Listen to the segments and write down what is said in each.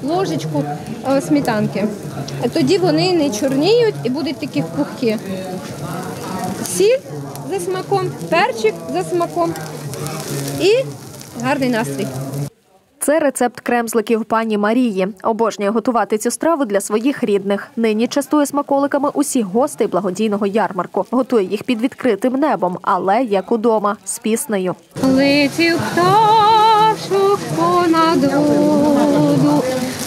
ложечку сметанки. Тоді вони не чорніють і будуть такі пухкі. Сіль за смаком, перчик за смаком і гарний настрій. Це рецепт кремзликів пані Марії. Обожнює готувати цю страву для своїх рідних. Нині частує смаколиками усіх гостей благодійного ярмарку. Готує їх під відкритим небом, але як удома, з піснею. Летів пташок понад воду,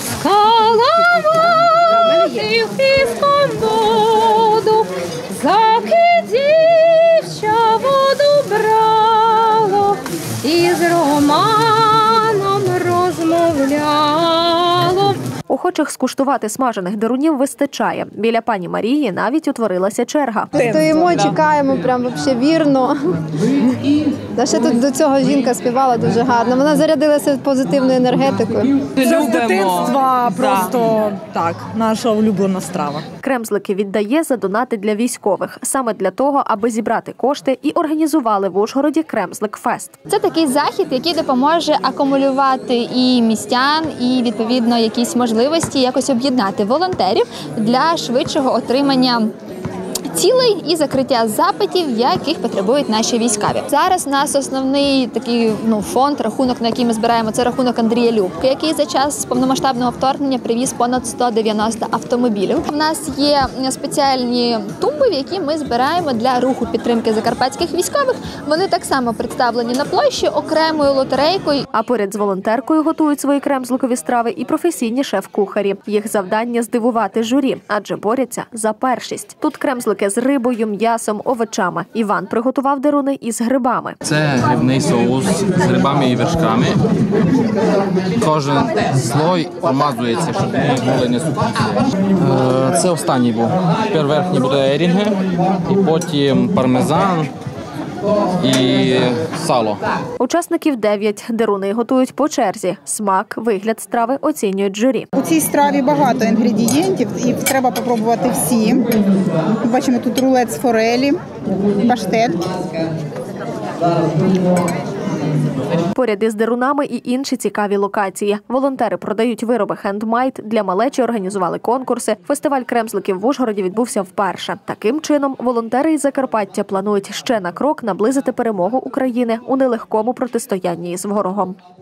скаламутив піском воду, заки дівча воду брало і з романом розмовляло. Охочих скуштувати смажених дерунів вистачає. Біля пані Марії навіть утворилася черга. Стоїмо, чекаємо, прям вообще вірно. Та ще тут до цього жінка співала дуже гарно. Вона зарядилася позитивною енергетикою. Це з дитинства просто так, наша улюблена страва. Кремзлики віддає за донати для військових. Саме для того, аби зібрати кошти, і організували в Ужгороді Кремзлик-фест. Це такий захід, який допоможе акумулювати і містян, і, відповідно, якісь можливості якось об'єднати волонтерів для швидшого отримання цілей і закриття запитів, яких потребують наші військові. Зараз у нас основний такий фонд, рахунок, на який ми збираємо, це рахунок Андрія Любки, який за час повномасштабного вторгнення привіз понад 190 автомобілів. У нас є спеціальні тумби, в які ми збираємо для руху підтримки закарпатських військових. Вони так само представлені на площі окремою лотерейкою. А поряд з волонтеркою готують свої кремзликові страви і професійні шеф-кухарі. Їх завдання – здивувати журі, адже борються за першість. Тут кремзлики з рибою, м'ясом, овочами. Іван приготував деруни із грибами. Це грибний соус з грибами і вершками. Кожен слой промазується, щоб вони були не сухі. Це останній був. Тепер верхній буде ерінги, і потім пармезан і сало. Учасників 9. Деруни готують по черзі. Смак, вигляд страви оцінюють журі. У цій страві багато інгредієнтів і треба спробувати всі. Бачимо тут рулет з форелі, паштет. Поряд із дерунами і інші цікаві локації. Волонтери продають вироби хендмейд, для малечі організували конкурси. Фестиваль кремзликів в Ужгороді відбувся вперше. Таким чином, волонтери із Закарпаття планують ще на крок наблизити перемогу України у нелегкому протистоянні з ворогом.